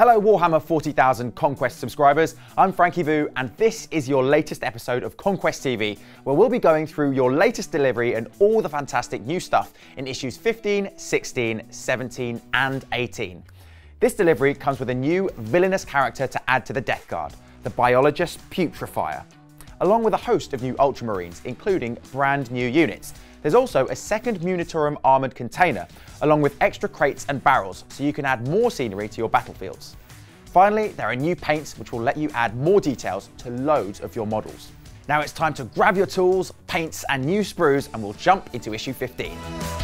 Hello Warhammer 40,000 Conquest subscribers, I'm Frankie and this is your latest episode of Conquest TV, where we'll be going through your latest delivery and all the fantastic new stuff in issues 15, 16, 17 and 18. This delivery comes with a new villainous character to add to the Death Guard, the Biologus Putrifier, along with a host of new Ultramarines, including brand new units. There's also a second Munitorum armoured container, along with extra crates and barrels, so you can add more scenery to your battlefields. Finally, there are new paints which will let you add more details to loads of your models. Now it's time to grab your tools, paints and new sprues, and we'll jump into issue 15.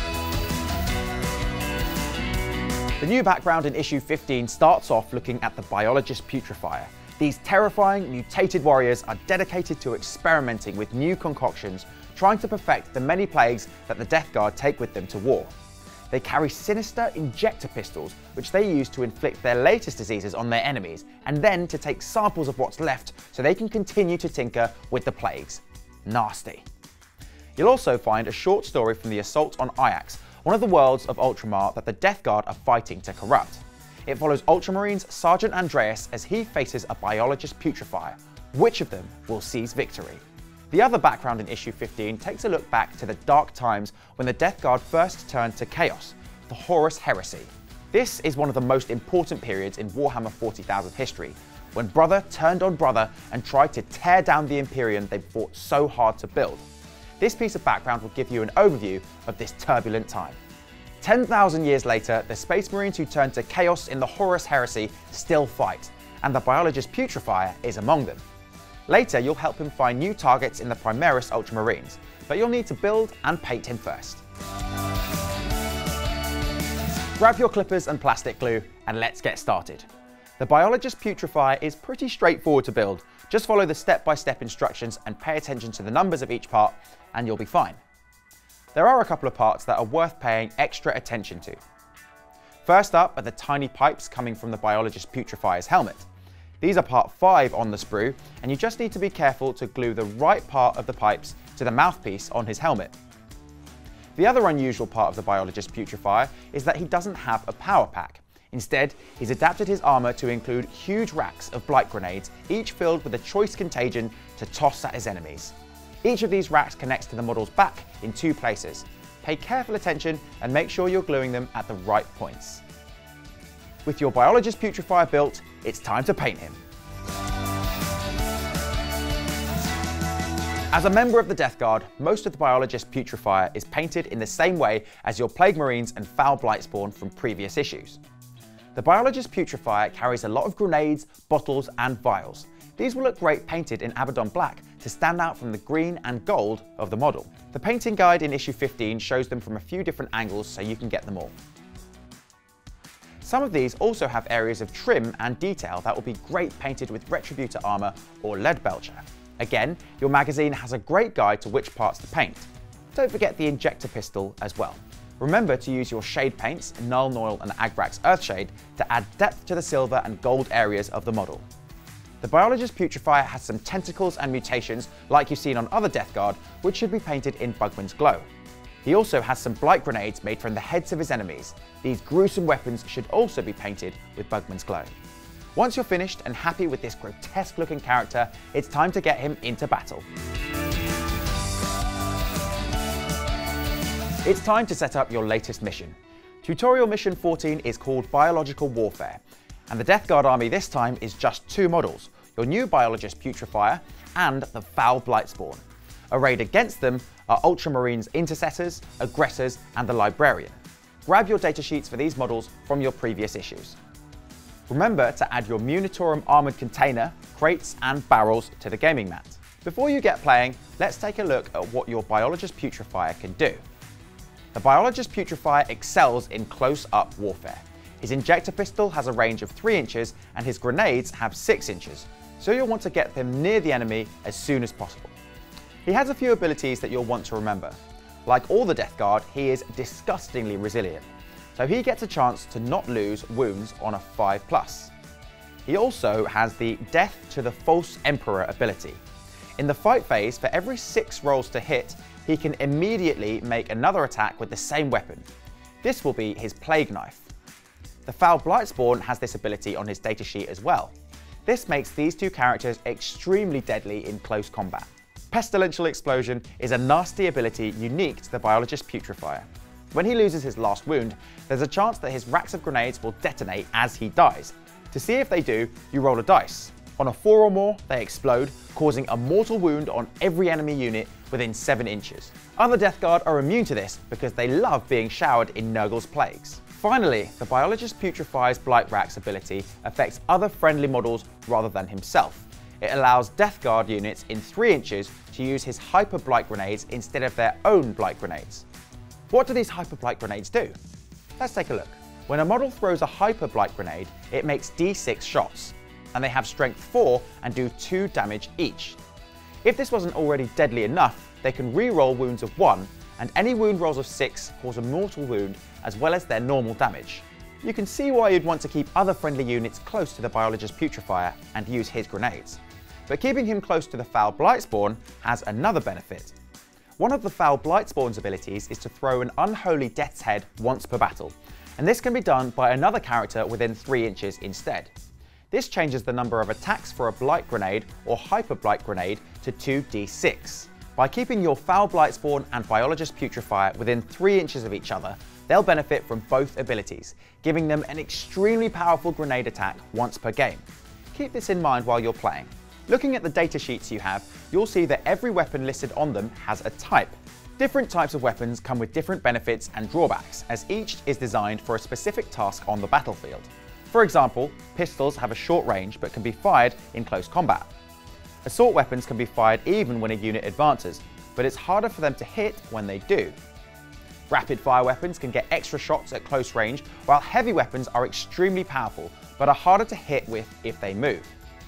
The new background in issue 15 starts off looking at the Biologus Putrifier. These terrifying, mutated warriors are dedicated to experimenting with new concoctions, trying to perfect the many plagues that the Death Guard take with them to war. They carry sinister injector pistols, which they use to inflict their latest diseases on their enemies, and then to take samples of what's left so they can continue to tinker with the plagues. Nasty. You'll also find a short story from the assault on Ajax, one of the worlds of Ultramar that the Death Guard are fighting to corrupt. It follows Ultramarines Sergeant Andreas as he faces a Biologus Putrifier. Which of them will seize victory? The other background in issue 15 takes a look back to the dark times when the Death Guard first turned to chaos, the Horus Heresy. This is one of the most important periods in Warhammer 40,000 history, when brother turned on brother and tried to tear down the Imperium they fought so hard to build. This piece of background will give you an overview of this turbulent time. 10,000 years later, the Space Marines who turned to chaos in the Horus Heresy still fight, and the Biologus Putrifier is among them. Later, you'll help him find new targets in the Primaris Ultramarines, but you'll need to build and paint him first. Grab your clippers and plastic glue, and let's get started. The Biologus Putrifier is pretty straightforward to build. Just follow the step-by-step instructions and pay attention to the numbers of each part, and you'll be fine. There are a couple of parts that are worth paying extra attention to. First up are the tiny pipes coming from the Biologus Putrifier's helmet. These are part 5 on the sprue, and you just need to be careful to glue the right part of the pipes to the mouthpiece on his helmet. The other unusual part of the Biologus Putrifier is that he doesn't have a power pack. Instead, he's adapted his armour to include huge racks of blight grenades, each filled with a choice contagion to toss at his enemies. Each of these racks connects to the model's back in 2 places. Pay careful attention and make sure you're gluing them at the right points. With your Biologus Putrifier built, it's time to paint him. As a member of the Death Guard, most of the Biologus Putrifier is painted in the same way as your Plague Marines and Foul Blightspawn from previous issues. The Biologus Putrifier carries a lot of grenades, bottles and vials. These will look great painted in Abaddon Black to stand out from the green and gold of the model. The painting guide in issue 15 shows them from a few different angles so you can get them all. Some of these also have areas of trim and detail that will be great painted with Retributor armour or Lead Belcher. Again, your magazine has a great guide to which parts to paint. Don't forget the injector pistol as well. Remember to use your shade paints, Null Noil and Agrax Earthshade, to add depth to the silver and gold areas of the model. The Biologus Putrifier has some tentacles and mutations like you've seen on other Death Guard, which should be painted in Bugman's Glow. He also has some blight grenades made from the heads of his enemies. These gruesome weapons should also be painted with Bugman's Glow. Once you're finished and happy with this grotesque looking character, it's time to get him into battle. It's time to set up your latest mission. Tutorial mission 14 is called Biological Warfare, and the Death Guard army this time is just 2 models, your new Biologus Putrifier and the Foul Blightspawn. Arrayed against them are Ultramarines Intercessors, Aggressors and the Librarian. Grab your datasheets for these models from your previous issues. Remember to add your Munitorum armoured container, crates and barrels to the gaming mat. Before you get playing, let's take a look at what your Biologus Putrifier can do. The Biologus Putrifier excels in close-up warfare. His injector pistol has a range of 3 inches and his grenades have 6 inches, so you'll want to get them near the enemy as soon as possible. He has a few abilities that you'll want to remember. Like all the Death Guard, he is disgustingly resilient, so he gets a chance to not lose wounds on a 5+. He also has the Death to the False Emperor ability. In the fight phase, for every 6 rolls to hit, he can immediately make another attack with the same weapon. This will be his Plague Knife. The Foul Blightspawn has this ability on his datasheet as well. This makes these two characters extremely deadly in close combat. Pestilential Explosion is a nasty ability unique to the Biologist Putrifier. When he loses his last wound, there's a chance that his racks of grenades will detonate as he dies. To see if they do, you roll a dice. On a 4 or more, they explode, causing a mortal wound on every enemy unit within 7 inches. Other Death Guard are immune to this because they love being showered in Nurgle's plagues. Finally, the Biologist Putrifier's Blight Racks ability affects other friendly models rather than himself. It allows Death Guard units in 3 inches to use his Hyper Blight Grenades instead of their own Blight Grenades. What do these Hyper Blight Grenades do? Let's take a look. When a model throws a Hyper Blight Grenade, it makes D6 shots, and they have strength 4 and do 2 damage each. If this wasn't already deadly enough, they can re-roll wounds of 1, and any wound rolls of 6 cause a mortal wound as well as their normal damage. You can see why you'd want to keep other friendly units close to the Biologist Putrifier and use his grenades. But keeping him close to the Foul Blightspawn has another benefit. One of the Foul Blightspawn's abilities is to throw an unholy Death's Head once per battle, and this can be done by another character within 3 inches instead. This changes the number of attacks for a Blight Grenade or Hyper Blight Grenade to 2d6. By keeping your Foul Blightspawn and Biologist Putrifier within 3 inches of each other, they'll benefit from both abilities, giving them an extremely powerful grenade attack once per game. Keep this in mind while you're playing. Looking at the datasheets you have, you'll see that every weapon listed on them has a type. Different types of weapons come with different benefits and drawbacks, as each is designed for a specific task on the battlefield. For example, pistols have a short range but can be fired in close combat. Assault weapons can be fired even when a unit advances, but it's harder for them to hit when they do. Rapid fire weapons can get extra shots at close range, while heavy weapons are extremely powerful but are harder to hit with if they move.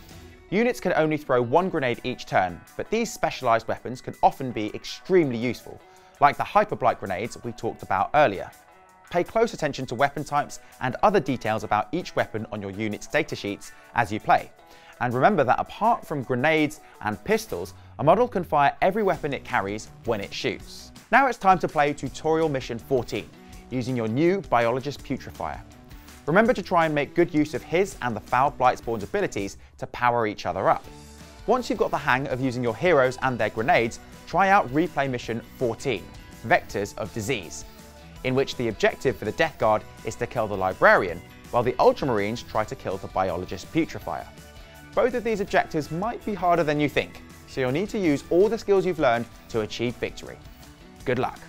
Units can only throw 1 grenade each turn, but these specialised weapons can often be extremely useful, like the Hyper Blight Grenades we talked about earlier. Pay close attention to weapon types and other details about each weapon on your unit's datasheets as you play. And remember that apart from grenades and pistols, a model can fire every weapon it carries when it shoots. Now it's time to play Tutorial Mission 14, using your new Biologist Putrifier. Remember to try and make good use of his and the Foul Blightspawn's abilities to power each other up. Once you've got the hang of using your heroes and their grenades, try out Replay Mission 14, Vectors of Disease, in which the objective for the Death Guard is to kill the Librarian, while the Ultramarines try to kill the Biologist Putrifier. Both of these objectives might be harder than you think, so you'll need to use all the skills you've learned to achieve victory. Good luck.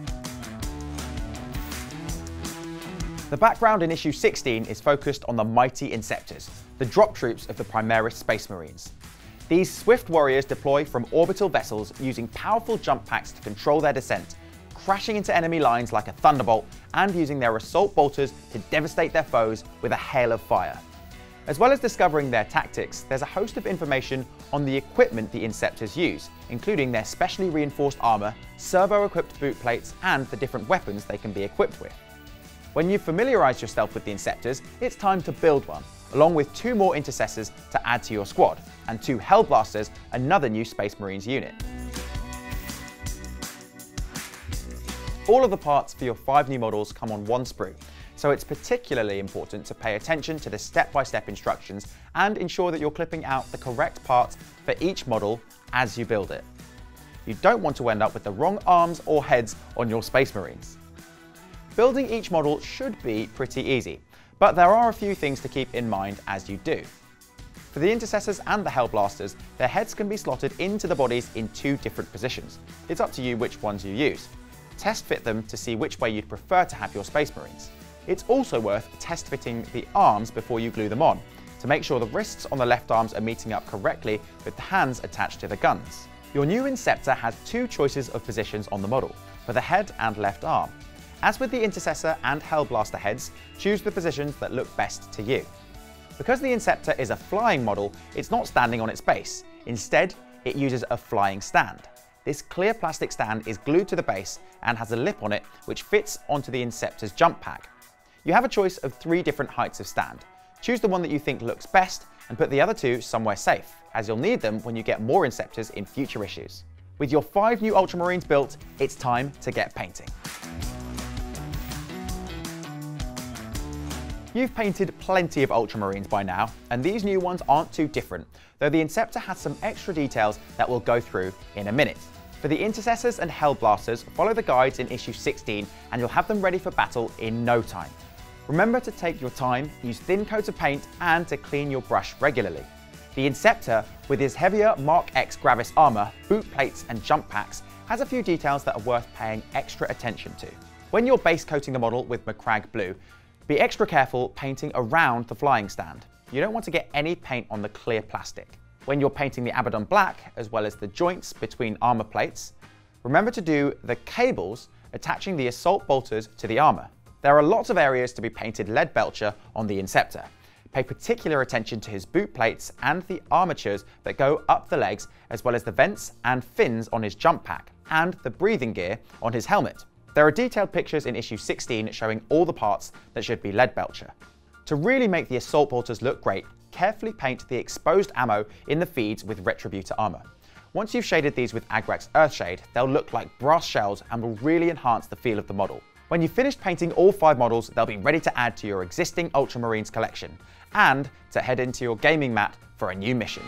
The background in issue 16 is focused on the mighty Inceptors, the drop troops of the Primaris Space Marines. These swift warriors deploy from orbital vessels using powerful jump packs to control their descent, crashing into enemy lines like a thunderbolt and using their assault bolters to devastate their foes with a hail of fire. As well as discovering their tactics, there's a host of information on the equipment the Inceptors use, including their specially reinforced armour, servo-equipped boot plates, and the different weapons they can be equipped with. When you've familiarised yourself with the Inceptors, it's time to build one, along with 2 more Intercessors to add to your squad, and 2 Hellblasters, another new Space Marines unit. All of the parts for your 5 new models come on one sprue, so it's particularly important to pay attention to the step-by-step instructions and ensure that you're clipping out the correct parts for each model as you build it. You don't want to end up with the wrong arms or heads on your Space Marines. Building each model should be pretty easy, but there are a few things to keep in mind as you do. For the Intercessors and the Hellblasters, their heads can be slotted into the bodies in 2 different positions. It's up to you which ones you use. Test fit them to see which way you'd prefer to have your Space Marines. It's also worth test fitting the arms before you glue them on, to make sure the wrists on the left arms are meeting up correctly with the hands attached to the guns. Your new Inceptor has 2 choices of positions on the model, for the head and left arm. As with the Intercessor and Hellblaster heads, choose the positions that look best to you. Because the Inceptor is a flying model, it's not standing on its base. Instead, it uses a flying stand. This clear plastic stand is glued to the base and has a lip on it which fits onto the Inceptor's jump pack. You have a choice of 3 different heights of stand. Choose the one that you think looks best and put the other 2 somewhere safe, as you'll need them when you get more Inceptors in future issues. With your 5 new Ultramarines built, it's time to get painting. You've painted plenty of Ultramarines by now, and these new ones aren't too different, though the Inceptor has some extra details that we'll go through in a minute. For the Intercessors and Hellblasters, follow the guides in issue 16 and you'll have them ready for battle in no time. Remember to take your time, use thin coats of paint, and to clean your brush regularly. The Inceptor, with his heavier Mark X Gravis armour, boot plates and jump packs, has a few details that are worth paying extra attention to. When you're base coating the model with Macragge Blue, be extra careful painting around the flying stand. You don't want to get any paint on the clear plastic. When you're painting the Abaddon black, as well as the joints between armour plates, remember to do the cables attaching the assault bolters to the armour. There are lots of areas to be painted lead belcher on the Inceptor. Pay particular attention to his boot plates and the armatures that go up the legs, as well as the vents and fins on his jump pack, and the breathing gear on his helmet. There are detailed pictures in issue 16 showing all the parts that should be lead belcher. To really make the assault bolters look great, carefully paint the exposed ammo in the feeds with Retributor armour. Once you've shaded these with Agrax Earthshade, they'll look like brass shells and will really enhance the feel of the model. When you've finished painting all 5 models, they'll be ready to add to your existing Ultramarines collection, and to head into your gaming mat for a new mission.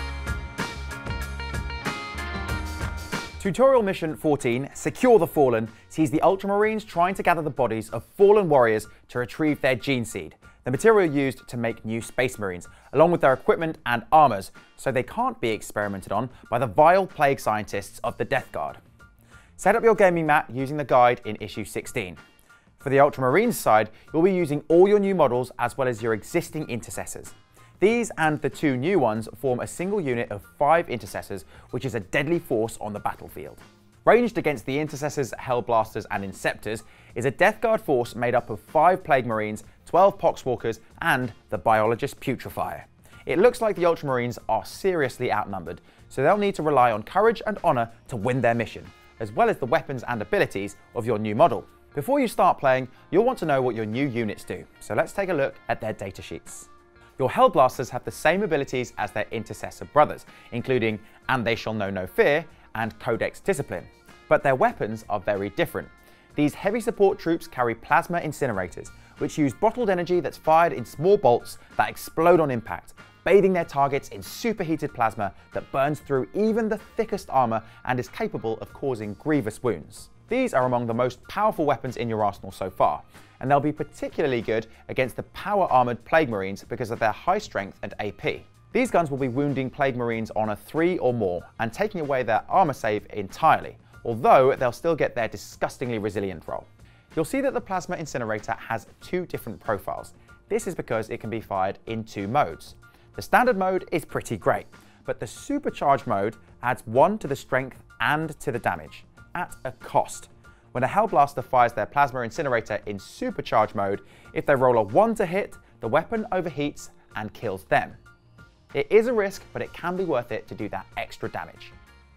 Tutorial Mission 14, Secure the Fallen, sees the Ultramarines trying to gather the bodies of fallen warriors to retrieve their gene seed, the material used to make new Space Marines, along with their equipment and armours, so they can't be experimented on by the vile plague scientists of the Death Guard. Set up your gaming mat using the guide in issue 16. For the Ultramarines side, you'll be using all your new models as well as your existing Intercessors. These and the 2 new ones form a single unit of 5 Intercessors, which is a deadly force on the battlefield. Ranged against the Intercessors, Hellblasters and Inceptors is a Death Guard force made up of 5 Plague Marines, 12 Poxwalkers and the Biologus Putrifier. It looks like the Ultramarines are seriously outnumbered, so they'll need to rely on courage and honour to win their mission, as well as the weapons and abilities of your new model. Before you start playing, you'll want to know what your new units do, so let's take a look at their datasheets. Your Hellblasters have the same abilities as their Intercessor brothers, including And They Shall Know No Fear and Codex Discipline, but their weapons are very different. These heavy support troops carry plasma incinerators, which use bottled energy that's fired in small bolts that explode on impact, bathing their targets in superheated plasma that burns through even the thickest armour and is capable of causing grievous wounds. These are among the most powerful weapons in your arsenal so far, and they'll be particularly good against the power-armoured Plague Marines because of their high strength and AP. These guns will be wounding Plague Marines on a 3 or more and taking away their armour save entirely, although they'll still get their disgustingly resilient roll. You'll see that the Plasma Incinerator has 2 different profiles. This is because it can be fired in 2 modes. The standard mode is pretty great, but the supercharged mode adds 1 to the strength and to the damage, at a cost. When a Hellblaster fires their Plasma Incinerator in supercharged mode, if they roll a 1 to hit, the weapon overheats and kills them. It is a risk, but it can be worth it to do that extra damage.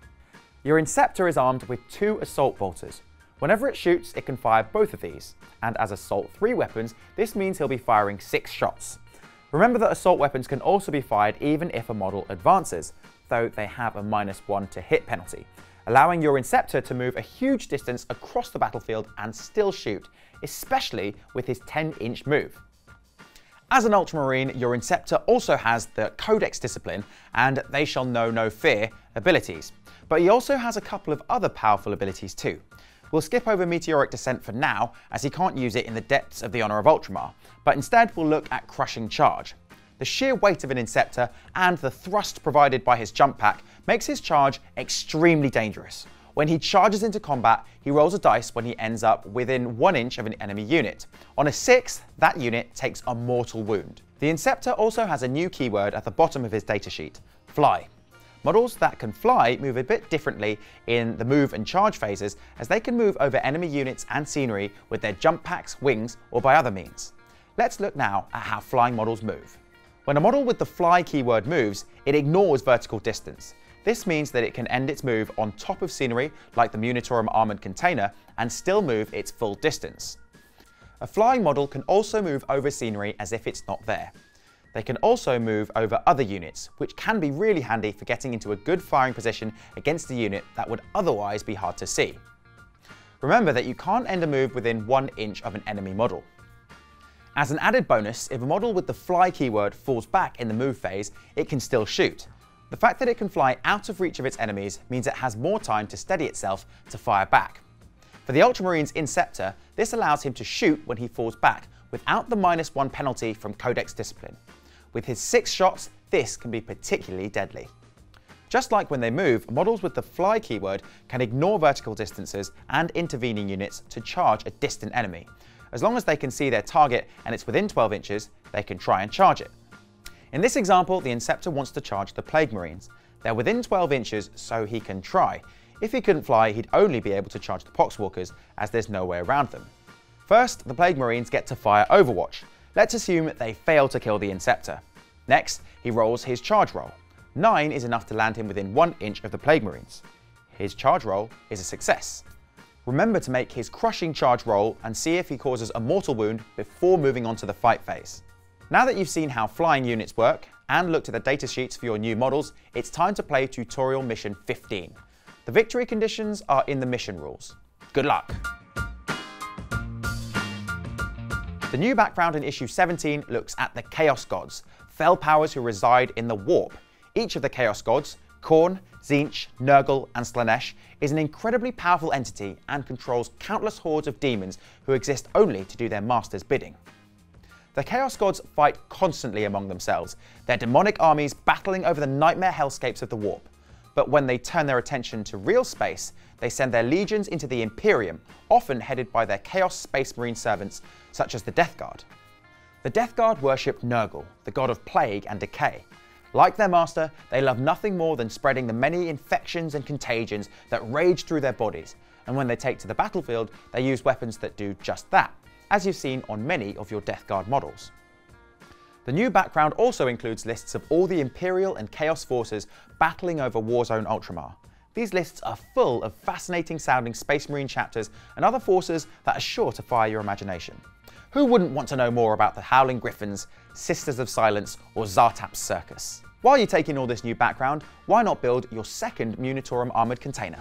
Your Inceptor is armed with 2 Assault Bolters. Whenever it shoots, it can fire both of these, and as Assault 3 weapons, this means he'll be firing 6 shots. Remember that assault weapons can also be fired even if a model advances, though they have a -1 to hit penalty, allowing your Inceptor to move a huge distance across the battlefield and still shoot, especially with his 10-inch move. As an Ultramarine, your Inceptor also has the Codex Discipline and They Shall Know No Fear abilities, but he also has a couple of other powerful abilities too. We'll skip over Meteoric Descent for now, as he can't use it in the depths of the Honour of Ultramar, but instead we'll look at Crushing Charge. The sheer weight of an Inceptor and the thrust provided by his jump pack makes his charge extremely dangerous. When he charges into combat, he rolls a dice when he ends up within 1 inch of an enemy unit. On a 6th, that unit takes a mortal wound. The Inceptor also has a new keyword at the bottom of his datasheet, Fly. Models that can fly move a bit differently in the move and charge phases, as they can move over enemy units and scenery with their jump packs, wings, or by other means. Let's look now at how flying models move. When a model with the Fly keyword moves, it ignores vertical distance. This means that it can end its move on top of scenery, like the Munitorum Armoured Container, and still move its full distance. A flying model can also move over scenery as if it's not there. They can also move over other units, which can be really handy for getting into a good firing position against a unit that would otherwise be hard to see. Remember that you can't end a move within 1 inch of an enemy model. As an added bonus, if a model with the fly keyword falls back in the move phase, it can still shoot. The fact that it can fly out of reach of its enemies means it has more time to steady itself to fire back. For the Ultramarines Inceptor, this allows him to shoot when he falls back without the -1 penalty from Codex Discipline. With his 6 shots, this can be particularly deadly. Just like when they move, models with the fly keyword can ignore vertical distances and intervening units to charge a distant enemy. As long as they can see their target and it's within 12 inches, they can try and charge it. In this example, the Inceptor wants to charge the Plague Marines. They're within 12 inches, so he can try. If he couldn't fly, he'd only be able to charge the Poxwalkers, as there's no way around them. First, the Plague Marines get to fire Overwatch. Let's assume they fail to kill the Inceptor. Next, he rolls his charge roll. 9 is enough to land him within 1 inch of the Plague Marines. His charge roll is a success. Remember to make his crushing charge roll and see if he causes a mortal wound before moving on to the fight phase. Now that you've seen how flying units work and looked at the datasheets for your new models, it's time to play Tutorial Mission 15. The victory conditions are in the mission rules. Good luck! The new background in issue 17 looks at the Chaos Gods, fell powers who reside in the Warp. Each of the Chaos Gods, Khorne, Tzeentch, Nurgle and Slaanesh, is an incredibly powerful entity and controls countless hordes of demons who exist only to do their master's bidding. The Chaos Gods fight constantly among themselves, their demonic armies battling over the nightmare hellscapes of the Warp. But when they turn their attention to real space, they send their legions into the Imperium, often headed by their Chaos Space Marine servants, such as the Death Guard. The Death Guard worship Nurgle, the god of plague and decay. Like their master, they love nothing more than spreading the many infections and contagions that rage through their bodies, and when they take to the battlefield, they use weapons that do just that, as you've seen on many of your Death Guard models. The new background also includes lists of all the Imperial and Chaos forces battling over Warzone Ultramar. These lists are full of fascinating sounding Space Marine chapters and other forces that are sure to fire your imagination. Who wouldn't want to know more about the Howling Griffins, Sisters of Silence, or Zartap's Circus? While you take in all this new background, why not build your second Munitorum armoured container?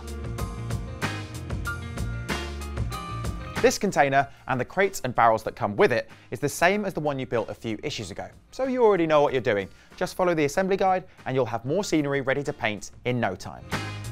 This container, and the crates and barrels that come with it, is the same as the one you built a few issues ago, so you already know what you're doing. Just follow the assembly guide and you'll have more scenery ready to paint in no time.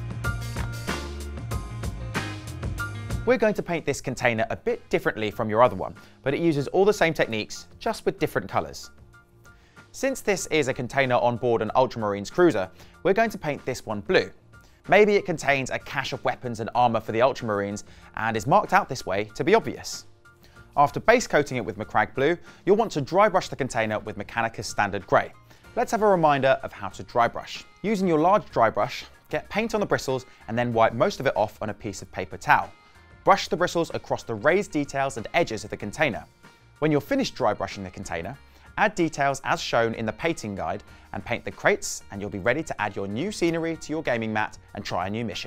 We're going to paint this container a bit differently from your other one, but it uses all the same techniques, just with different colours. Since this is a container on board an Ultramarines cruiser, we're going to paint this one blue. Maybe it contains a cache of weapons and armour for the Ultramarines and is marked out this way to be obvious. After base coating it with Macragge Blue, you'll want to dry brush the container with Mechanicus Standard Grey. Let's have a reminder of how to dry brush. Using your large dry brush, get paint on the bristles and then wipe most of it off on a piece of paper towel. Brush the bristles across the raised details and edges of the container. When you're finished dry brushing the container, add details as shown in the painting guide and paint the crates, and you'll be ready to add your new scenery to your gaming mat and try a new mission.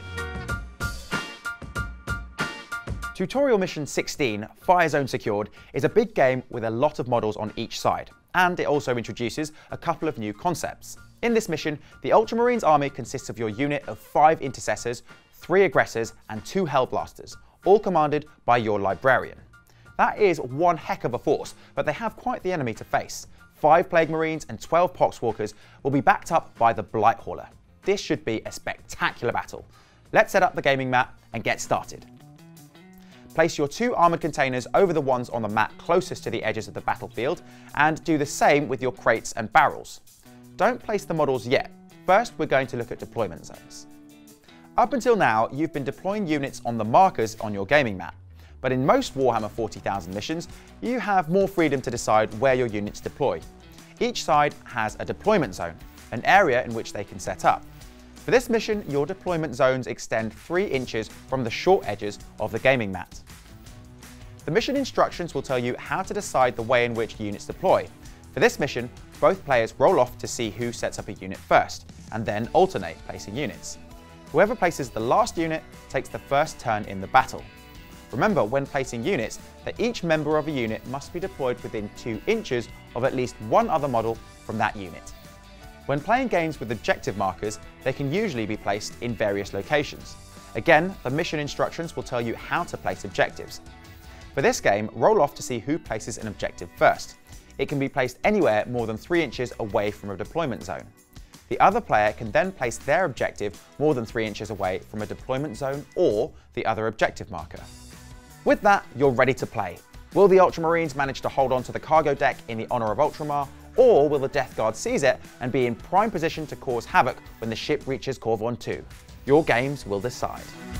Tutorial Mission 16, Fire Zone Secured, is a big game with a lot of models on each side, and it also introduces a couple of new concepts. In this mission, the Ultramarines army consists of your unit of 5 Intercessors, 3 Aggressors and 2 Hellblasters, all commanded by your Librarian. That is one heck of a force, but they have quite the enemy to face. 5 Plague Marines and 12 Poxwalkers will be backed up by the Blight Hauler. This should be a spectacular battle. Let's set up the gaming mat and get started. Place your 2 armoured containers over the ones on the mat closest to the edges of the battlefield, and do the same with your crates and barrels. Don't place the models yet. First, we're going to look at deployment zones. Up until now, you've been deploying units on the markers on your gaming mat. But in most Warhammer 40,000 missions, you have more freedom to decide where your units deploy. Each side has a deployment zone, an area in which they can set up. For this mission, your deployment zones extend 3 inches from the short edges of the gaming mat. The mission instructions will tell you how to decide the way in which units deploy. For this mission, both players roll off to see who sets up a unit first, and then alternate placing units. Whoever places the last unit takes the first turn in the battle. Remember, when placing units, that each member of a unit must be deployed within 2 inches of at least one other model from that unit. When playing games with objective markers, they can usually be placed in various locations. Again, the mission instructions will tell you how to place objectives. For this game, roll off to see who places an objective first. It can be placed anywhere more than 3 inches away from a deployment zone. The other player can then place their objective more than 3 inches away from a deployment zone or the other objective marker. With that, you're ready to play. Will the Ultramarines manage to hold on to the cargo deck in the honour of Ultramar, or will the Death Guard seize it and be in prime position to cause havoc when the ship reaches Corvon 2? Your games will decide.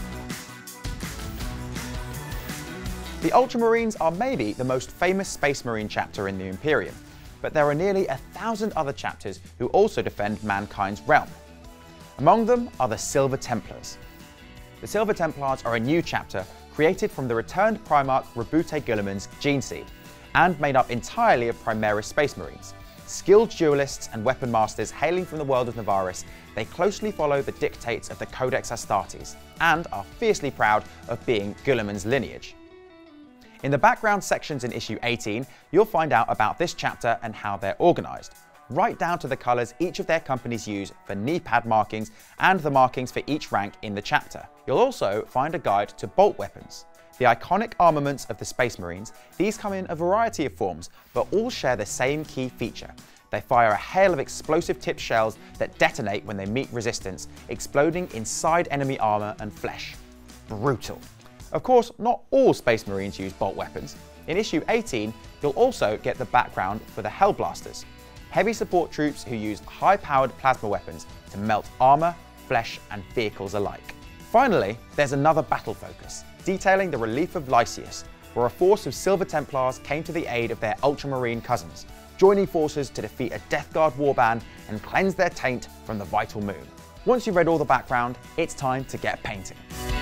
The Ultramarines are maybe the most famous Space Marine chapter in the Imperium, but there are nearly 1,000 other chapters who also defend mankind's realm. Among them are the Silver Templars. The Silver Templars are a new chapter created from the returned Primarch Rebute Guilliman's gene seed, and made up entirely of Primaris Space Marines. Skilled duelists and weapon masters hailing from the world of Navaris, they closely follow the dictates of the Codex Astartes, and are fiercely proud of being Guilliman's lineage. In the background sections in issue 18, you'll find out about this chapter and how they're organised, right down to the colours each of their companies use for knee pad markings and the markings for each rank in the chapter. You'll also find a guide to bolt weapons. The iconic armaments of the Space Marines, these come in a variety of forms, but all share the same key feature. They fire a hail of explosive tipped shells that detonate when they meet resistance, exploding inside enemy armour and flesh. Brutal. Of course, not all Space Marines use bolt weapons. In issue 18, you'll also get the background for the Hellblasters, heavy support troops who use high-powered plasma weapons to melt armour, flesh and vehicles alike. Finally, there's another battle focus, detailing the relief of Lysias, where a force of Silver Templars came to the aid of their Ultramarine cousins, joining forces to defeat a Death Guard warband and cleanse their taint from the vital moon. Once you've read all the background, it's time to get painting.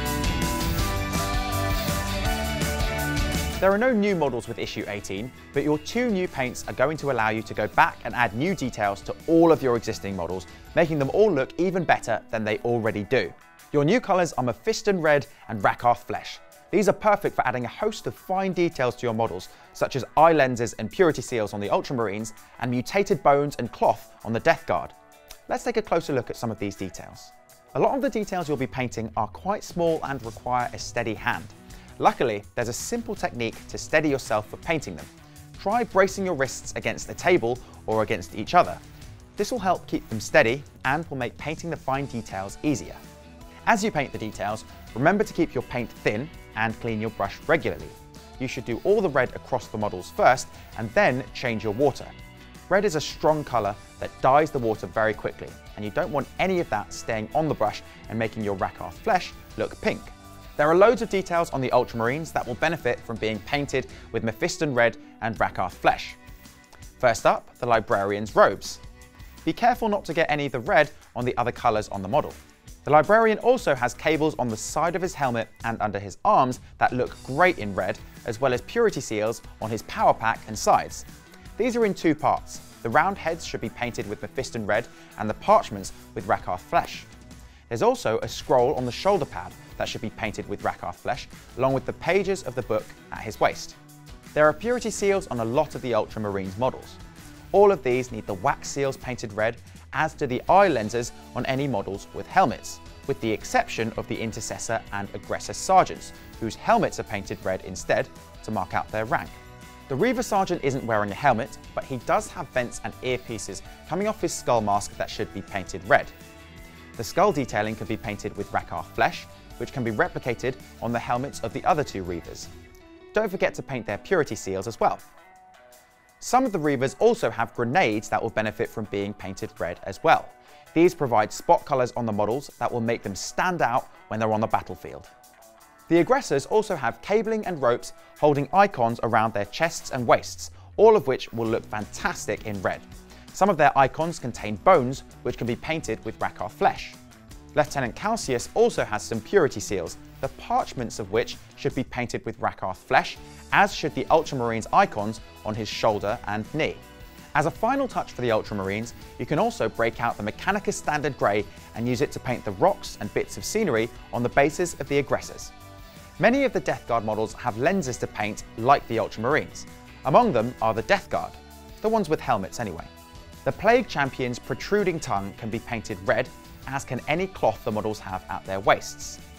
There are no new models with issue 18, but your 2 new paints are going to allow you to go back and add new details to all of your existing models, making them all look even better than they already do. Your new colours are Mephiston Red and Rakarth Flesh. These are perfect for adding a host of fine details to your models, such as eye lenses and purity seals on the Ultramarines, and mutated bones and cloth on the Death Guard. Let's take a closer look at some of these details. A lot of the details you'll be painting are quite small and require a steady hand. Luckily, there's a simple technique to steady yourself for painting them. Try bracing your wrists against a table or against each other. This will help keep them steady and will make painting the fine details easier. As you paint the details, remember to keep your paint thin and clean your brush regularly. You should do all the red across the models first and then change your water. Red is a strong colour that dyes the water very quickly, and you don't want any of that staying on the brush and making your Rakarth Flesh look pink. There are loads of details on the Ultramarines that will benefit from being painted with Mephiston Red and Rakarth Flesh. First up, the Librarian's robes. Be careful not to get any of the red on the other colours on the model. The Librarian also has cables on the side of his helmet and under his arms that look great in red, as well as purity seals on his power pack and sides. These are in 2 parts. The round heads should be painted with Mephiston Red and the parchments with Rakarth Flesh. There's also a scroll on the shoulder pad that should be painted with Rakarth Flesh, along with the pages of the book at his waist. There are purity seals on a lot of the Ultramarines models. All of these need the wax seals painted red, as do the eye lenses on any models with helmets, with the exception of the Intercessor and Aggressor Sergeants, whose helmets are painted red instead to mark out their rank. The Reaver Sergeant isn't wearing a helmet, but he does have vents and earpieces coming off his skull mask that should be painted red. The skull detailing can be painted with Rakarth Flesh, which can be replicated on the helmets of the other 2 Reavers. Don't forget to paint their purity seals as well. Some of the Reavers also have grenades that will benefit from being painted red as well. These provide spot colours on the models that will make them stand out when they're on the battlefield. The Aggressors also have cabling and ropes holding icons around their chests and waists, all of which will look fantastic in red. Some of their icons contain bones, which can be painted with Rakarth Flesh. Lieutenant Calcius also has some purity seals, the parchments of which should be painted with Rakarth Flesh, as should the Ultramarines icons on his shoulder and knee. As a final touch for the Ultramarines, you can also break out the Mechanicus Standard Grey and use it to paint the rocks and bits of scenery on the bases of the Aggressors. Many of the Death Guard models have lenses to paint like the Ultramarines. Among them are the Death Guard, the ones with helmets anyway. The Plague Champion's protruding tongue can be painted red, as can any cloth the models have at their waists.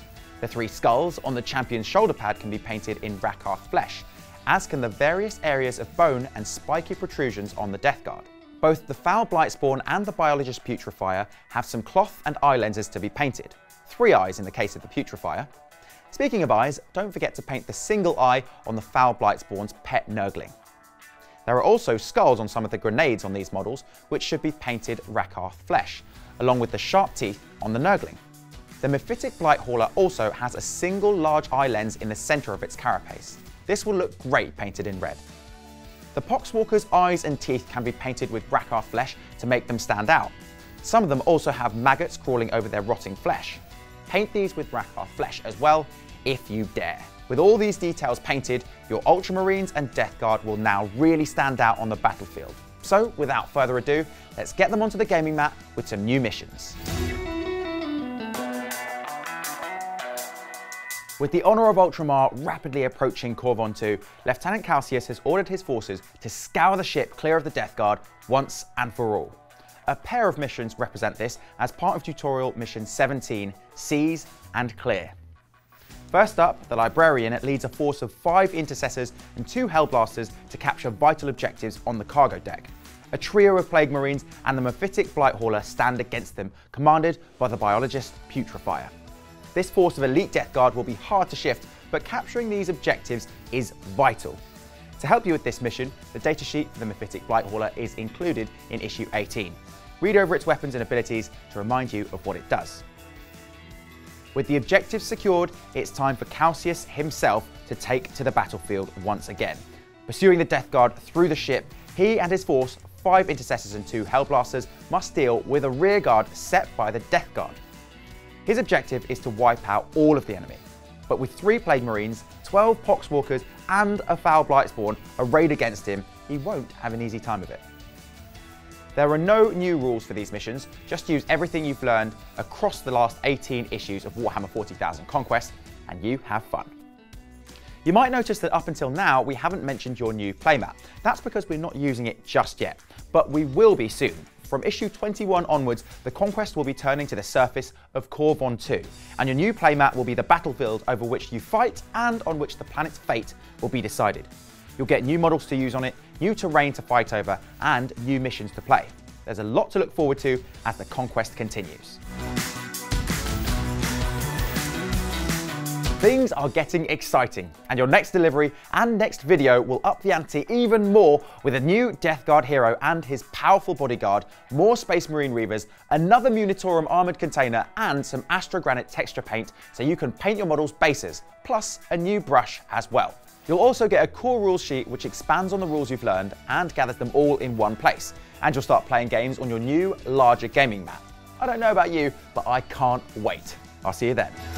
The 3 skulls on the champion's shoulder pad can be painted in Rakarth flesh, as can the various areas of bone and spiky protrusions on the Death Guard. Both the Foul Blightspawn and the Biologus Putrifier have some cloth and eye lenses to be painted. 3 eyes in the case of the Putrifier. Speaking of eyes, don't forget to paint the single eye on the Foul Blightspawn's pet Nurgling. There are also skulls on some of the grenades on these models, which should be painted Rakarth flesh, along with the sharp teeth on the Nurgling. The Mephitic Blighthauler also has a single large eye lens in the centre of its carapace. This will look great painted in red. The Poxwalker's eyes and teeth can be painted with Rakarth flesh to make them stand out. Some of them also have maggots crawling over their rotting flesh. Paint these with Rakarth flesh as well, if you dare. With all these details painted, your Ultramarines and Death Guard will now really stand out on the battlefield. So, without further ado, let's get them onto the gaming mat with some new missions. With the honour of Ultramar rapidly approaching Corvon 2, Lieutenant Calcius has ordered his forces to scour the ship clear of the Death Guard once and for all. A pair of missions represent this as part of tutorial mission 17, Seize and Clear. First up, the Librarian leads a force of 5 Intercessors and 2 Hellblasters to capture vital objectives on the cargo deck. A trio of Plague Marines and the Mephitic Blighthauler stand against them, commanded by the Biologist Putrifier. This force of elite Death Guard will be hard to shift, but capturing these objectives is vital. To help you with this mission, the datasheet for the Mephitic Blighthauler is included in issue 18. Read over its weapons and abilities to remind you of what it does. With the objectives secured, it's time for Calcius himself to take to the battlefield once again. Pursuing the Death Guard through the ship, he and his force, 5 Intercessors and 2 Hellblasters, must deal with a rear guard set by the Death Guard. His objective is to wipe out all of the enemy, but with 3 Plague Marines, 12 Poxwalkers and a Foul Blightspawn arrayed against him, he won't have an easy time of it. There are no new rules for these missions, just use everything you've learned across the last 18 issues of Warhammer 40,000 Conquest, and you have fun. You might notice that up until now we haven't mentioned your new playmat. That's because we're not using it just yet, but we will be soon. From issue 21 onwards, the Conquest will be turning to the surface of Corvon 2, and your new playmat will be the battlefield over which you fight and on which the planet's fate will be decided. You'll get new models to use on it, new terrain to fight over, and new missions to play. There's a lot to look forward to as the Conquest continues. Things are getting exciting, and your next delivery and next video will up the ante even more with a new Death Guard hero and his powerful bodyguard, more Space Marine Reavers, another Munitorum armoured container, and some Astrogranite texture paint so you can paint your models' bases, plus a new brush as well. You'll also get a core rules sheet which expands on the rules you've learned and gathers them all in one place, and you'll start playing games on your new, larger gaming mat. I don't know about you, but I can't wait. I'll see you then.